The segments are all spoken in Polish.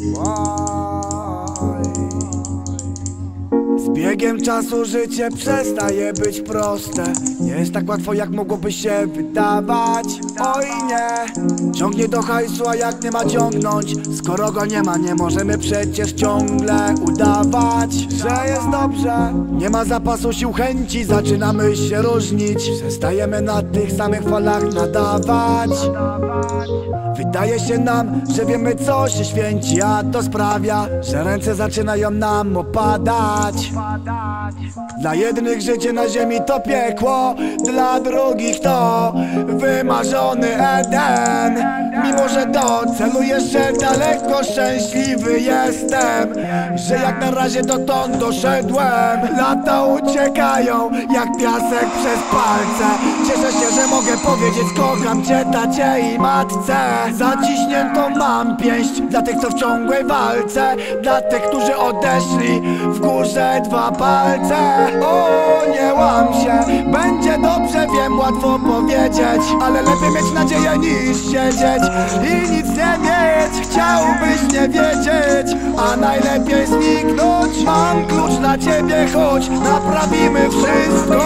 Z biegiem czasu życie przestaje być proste. Nie jest tak łatwo, jak mogłoby się wydawać. Oj nie, ciągnie do hajsu, a jak nie ma ciągnąć? Skoro go nie ma, nie możemy przecież ciągle udawać, że jest dobrze. Nie ma zapasu sił, chęci, zaczynamy się różnić. Przestajemy na tych samych falach nadawać. Wydaje się nam, że wiemy, co się święci, a to sprawia, że ręce zaczynają nam opadać. Dla jednych życie na ziemi to piekło, dla drugich to wymarzony Eden. Mimo że do celu jeszcze daleko, szczęśliwy jestem, że jak na razie dotąd doszedłem. Lata uciekają jak piasek przez palce. Cieszę się, że mogę powiedzieć: kocham cię, tacie i matce. Zaciśniętą mam pięść dla tych, co w ciągłej walce, dla tych, którzy odeszli, w górze dwa palce. O, nie łam się, będzie dobrze, wiem, łatwo powiedzieć, ale lepiej mieć nadzieję niż siedzieć i nic nie mieć. Chciałbyś nie wiedzieć, a najlepiej zniknąć. Mam klucz dla ciebie, chodź, naprawimy wszystko.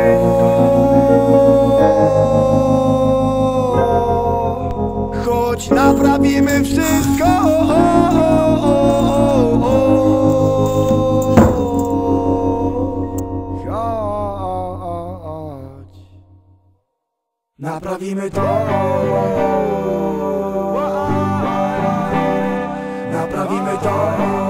Chodź, naprawimy wszystko. Naprawimy to. Naprawimy to.